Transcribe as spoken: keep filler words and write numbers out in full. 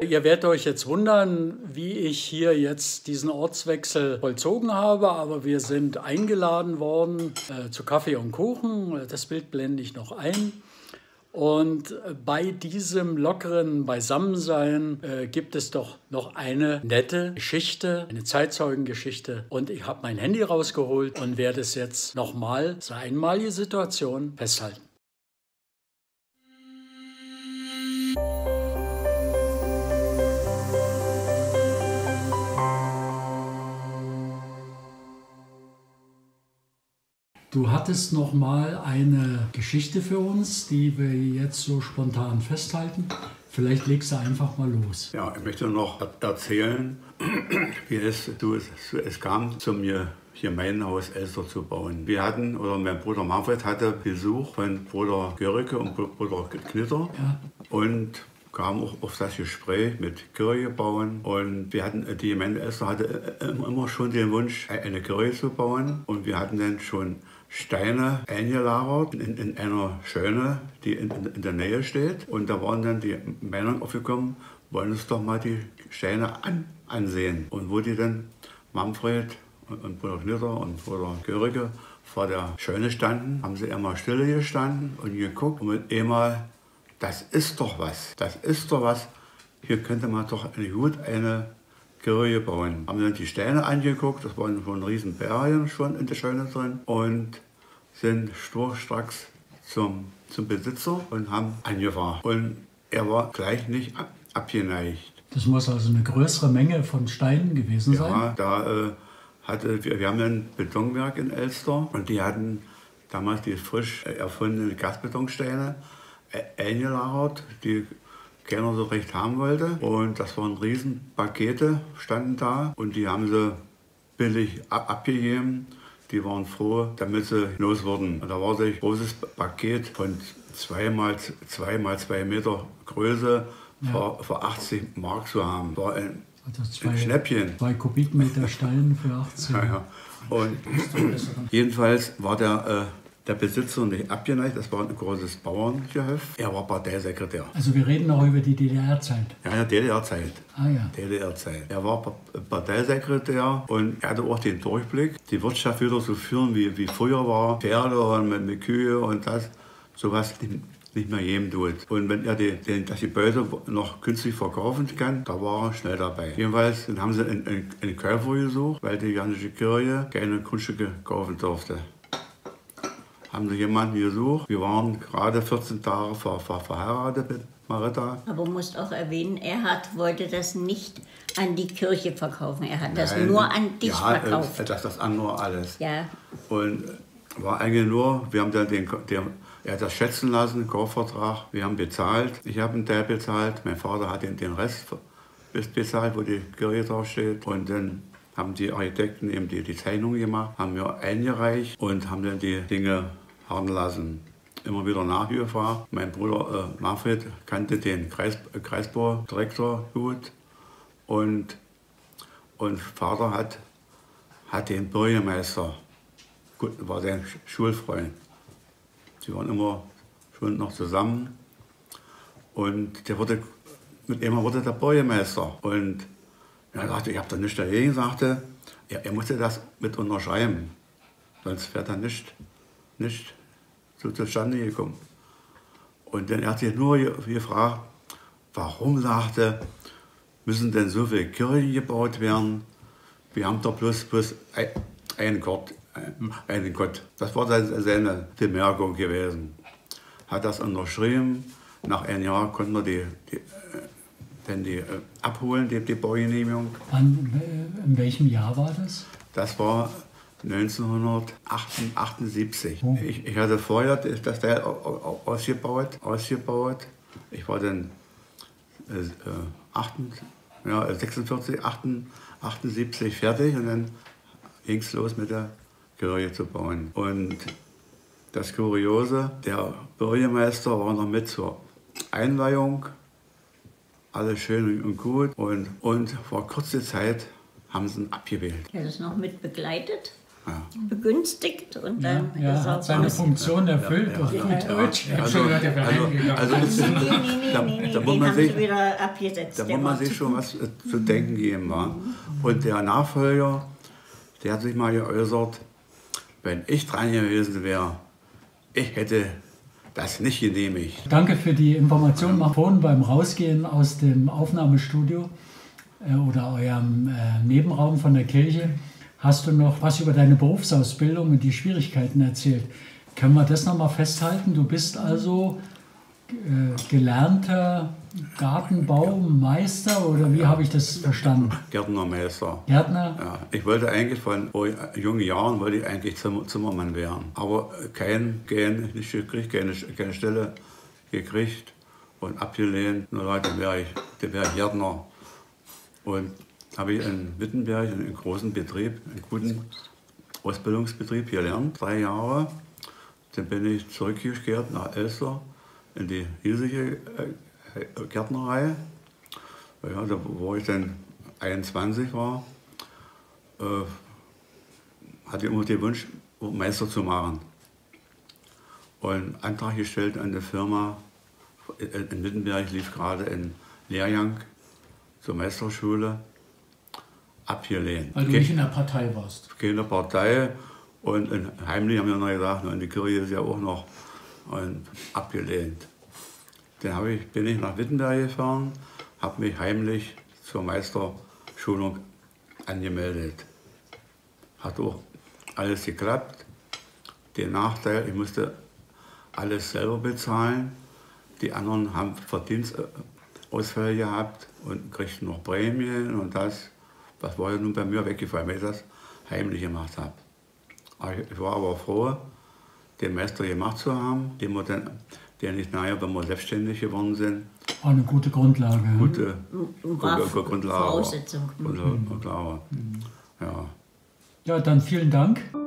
Ihr werdet euch jetzt wundern, wie ich hier jetzt diesen Ortswechsel vollzogen habe, aber wir sind eingeladen worden äh, zu Kaffee und Kuchen. Das Bild blende ich noch ein. Und bei diesem lockeren Beisammensein äh, gibt es doch noch eine nette Geschichte, eine Zeitzeugengeschichte. Und ich habe mein Handy rausgeholt und werde es jetzt nochmal, so eine einmalige Situation, festhalten. Du hattest noch mal eine Geschichte für uns, die wir jetzt so spontan festhalten. Vielleicht legst du einfach mal los. Ja, ich möchte noch erzählen, wie es, du, es, es kam zu mir, hier mein Haus Elster zu bauen. Wir hatten, oder mein Bruder Manfred hatte Besuch von Bruder Görike und Bruder Knitter. Ja. Und kam auch auf das Gespräch mit Kirche bauen. Und wir hatten, die Gemeinde Elster hatte immer schon den Wunsch, eine Kirche zu bauen. Und wir hatten dann schon Steine eingelagert in, in einer Scheune, die in, in der Nähe steht. Und da waren dann die Männer aufgekommen, wollen uns doch mal die Steine an, ansehen. Und wo die dann, Manfred und, und Bruder Knitter und Bruder Görike, vor der Scheune standen, haben sie immer stille gestanden und geguckt. Und mit einmal, das ist doch was, das ist doch was. Hier könnte man doch eine, gut eine Kirche bauen. Haben dann die Steine angeguckt, das waren schon riesen Berge schon in der Scheune drin. Und sind sturstracks zum, zum Besitzer und haben angefahren. Und er war gleich nicht ab, abgeneigt. Das muss also eine größere Menge von Steinen gewesen ja, sein? Ja, da äh, hatte, wir, wir haben ein Betonwerk in Elster und die hatten damals die frisch erfundenen Gasbetonsteine eingelagert, die keiner so recht haben wollte. Und das waren riesen Pakete, standen da und die haben sie billig ab abgegeben. Die waren froh, damit sie los wurden. Und da war ein großes Paket von zwei mal zwei mal zwei Meter Größe ja. für, für achtzig Mark zu haben. War ein, also zwei, ein Schnäppchen. Zwei Kubikmeter Stein für achtzig. Ja, ja. Und jedenfalls war der, äh, der Besitzer nicht abgeneigt. Das war ein großes Bauerngehöft. Er war Parteisekretär. Also wir reden auch über die D D R-Zeit. Ja, ja, D D R-Zeit. Ah ja. D D R-Zeit. Er war Parteisekretär und er hatte auch den Durchblick, die Wirtschaft wieder zu führen, wie, wie früher war. Pferde und mit, mit Kühe und das, sowas nicht, nicht mehr jedem tut. Und wenn er die, den, das Gebäude noch günstig verkaufen kann, da war er schnell dabei. Jedenfalls dann haben sie einen, einen, einen Käufer gesucht, weil die Janische Kirche keine Grundstücke kaufen durfte. Haben sie jemanden gesucht. Wir waren gerade vierzehn Tage ver, ver, verheiratet mit Marita. Aber du musst auch erwähnen, er hat, wollte das nicht an die Kirche verkaufen. Er hat das Nein, nur an dich ja, verkauft. Ja, das, das an nur alles. Ja. Und war eigentlich nur, wir haben dann den, den, er hat das schätzen lassen, den Kaufvertrag. Wir haben bezahlt. Ich habe einen Teil bezahlt. Mein Vater hat den, den Rest bezahlt, wo die Kirche draufsteht. Und dann haben die Architekten eben die, die Zeichnungen gemacht, haben wir eingereicht und haben dann die Dinge haben lassen. Immer wieder nachgefragt. Mein Bruder äh, Manfred kannte den Kreis, äh, Kreisbaudirektor gut und, und Vater hat, hat den Bürgermeister, gut, war sein Schulfreund. Sie waren immer schon noch zusammen und der wurde, mit ihm wurde der Bürgermeister. Und er sagte, ich habe da nichts dagegen, sagte, er, er musste das mit unterschreiben, sonst wäre da nicht nicht so zustande gekommen. Und dann hat sich nur gefragt, warum, sagte, müssen denn so viele Kirchen gebaut werden? Wir haben doch bloß, bloß einen Gott, einen Gott. Das war seine Bemerkung gewesen. Hat das unterschrieben. Nach einem Jahr konnten wir die, die, dann die abholen, die, die Baugenehmigung. Wann, in welchem Jahr war das? Das war neunzehnhundertachtundsiebzig. Oh. Ich, ich hatte vorher das Teil ausgebaut, ausgebaut. Ich war dann äh, achtundvierzig, ja, sechsundvierzig, achtundsiebzig fertig und dann ging es los mit der Kirche zu bauen. Und das Kuriose, der Bürgermeister war noch mit zur Einweihung, alles schön und gut. Und, und vor kurzer Zeit haben sie ihn abgewählt. Er ist noch mit begleitet? begünstigt und dann Ja, ist hat auch seine was. Funktion erfüllt, auf gut Deutsch. Also, also, also Nee, nee, nee, da, nee, nee, da muss den man haben sich, sie wieder abgesetzt. da der muss man war sich zu schon was äh, zu denken geben. Wa? Und der Nachfolger, der hat sich mal geäußert, wenn ich dran gewesen wäre, ich hätte das nicht genehmigt. Danke für die Information. Mal vorhin beim Rausgehen aus dem Aufnahmestudio äh, oder eurem äh, Nebenraum von der Kirche hast du noch was über deine Berufsausbildung und die Schwierigkeiten erzählt. Können wir das nochmal festhalten? Du bist also äh, gelernter Gartenbaumeister oder wie habe ich das verstanden? Gärtnermeister. Gärtner? Ja, ich wollte eigentlich von jungen Jahren wollte ich eigentlich Zimmer, Zimmermann werden, aber kein, kein, nicht gekriegt, keine, keine Stelle gekriegt und abgelehnt. Nur Leute, dann wäre ich, dann wäre ich Gärtner. Und habe ich in Wittenberg in einem großen Betrieb, einen guten Ausbildungsbetrieb gelernt, drei Jahre. Dann bin ich zurückgekehrt nach Elster in die hiesige Gärtnerei. Ja, da, wo ich dann einundzwanzig war, äh, hatte ich immer den Wunsch, Meister zu machen. Und Antrag gestellt an die Firma in Wittenberg, lief gerade ein Lehrgang zur Meisterschule, abgelehnt. Weil du nicht in der Partei warst. Keine Partei und heimlich haben wir noch gesagt, in die Kirche ist ja auch noch, und abgelehnt. Dann habe ich, bin ich nach Wittenberg gefahren, habe mich heimlich zur Meisterschulung angemeldet. Hat auch alles geklappt. Der Nachteil, ich musste alles selber bezahlen. Die anderen haben Verdienstausfälle gehabt und kriegten noch Prämien und das. Das war ja nun bei mir weggefallen, weil ich das heimlich gemacht habe. Ich war aber froh, den Meister gemacht zu haben, den wir dann, den ich nachher, wenn wir selbstständig geworden sind, Auch eine gute Grundlage. gute War Grundlage. Voraussetzung. Grundlage. Ja. Ja, dann vielen Dank.